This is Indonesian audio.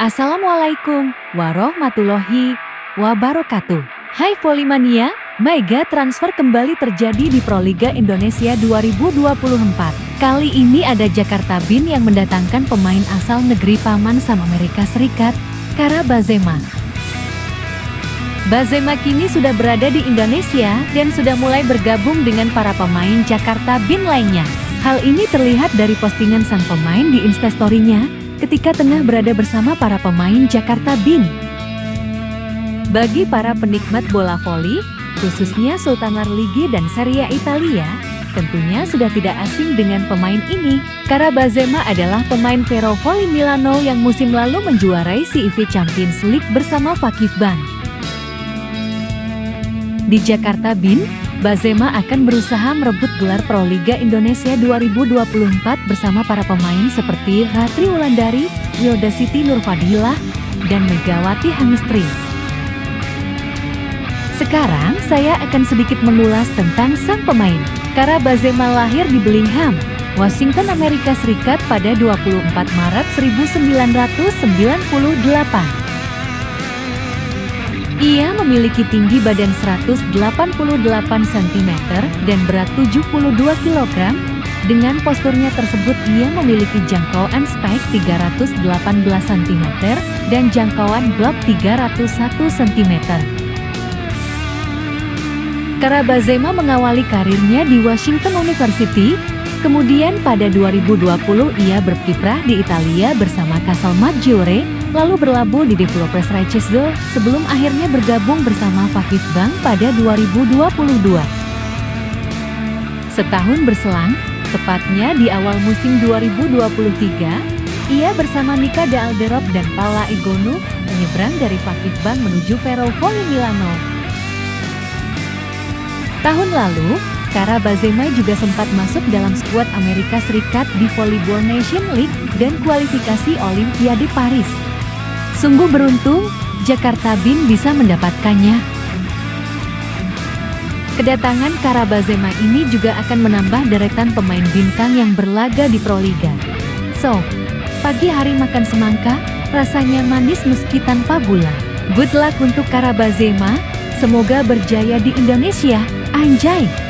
Assalamualaikum warahmatullahi wabarakatuh. Hai Volley-mania, mega transfer kembali terjadi di Proliga Indonesia 2024. Kali ini ada Jakarta Bean yang mendatangkan pemain asal negeri paman Sam Amerika Serikat, Kara Benzema. Benzema kini sudah berada di Indonesia dan sudah mulai bergabung dengan para pemain Jakarta Bean lainnya. Hal ini terlihat dari postingan sang pemain di Instastory-nya ketika tengah berada bersama para pemain Jakarta Bean. Bagi para penikmat bola voli, khususnya Sultanar Ligi dan Serie A Italia, tentunya sudah tidak asing dengan pemain ini. Kara Benzema adalah pemain Vero Volley Milano yang musim lalu menjuarai CIV Champions League bersama Fakifbank. Di Jakarta Bean, Benzema akan berusaha merebut gelar Proliga Indonesia 2024 bersama para pemain seperti Ratri Wulandari, Wildasiti Nurfadilah, dan Megawati Hangestri. Sekarang saya akan sedikit mengulas tentang sang pemain. Kara Benzema lahir di Bellingham, Washington, Amerika Serikat pada 24 Maret 1998. Ia memiliki tinggi badan 188 cm dan berat 72 kg. Dengan posturnya tersebut ia memiliki jangkauan spike 318 cm dan jangkauan blok 301 cm. Kara Benzema mengawali karirnya di Washington University, kemudian pada 2020 ia berkiprah di Italia bersama Casal Maggiore, lalu berlabuh di Developers Racezzo sebelum akhirnya bergabung bersama Fakifbank pada 2022. Setahun berselang, tepatnya di awal musim 2023, ia bersama Mika De Alderop dan Palla Egonu menyeberang dari Fakifbank menuju Vero Volley Milano. Tahun lalu, Kara Benzema juga sempat masuk dalam skuad Amerika Serikat di Volleyball Nation League dan kualifikasi Olimpiade Paris. Sungguh beruntung, Jakarta Bean bisa mendapatkannya. Kedatangan Kara Benzema ini juga akan menambah deretan pemain bintang yang berlaga di Proliga. So, pagi hari makan semangka, rasanya manis meski tanpa gula. Good luck untuk Kara Benzema, semoga berjaya di Indonesia, anjay!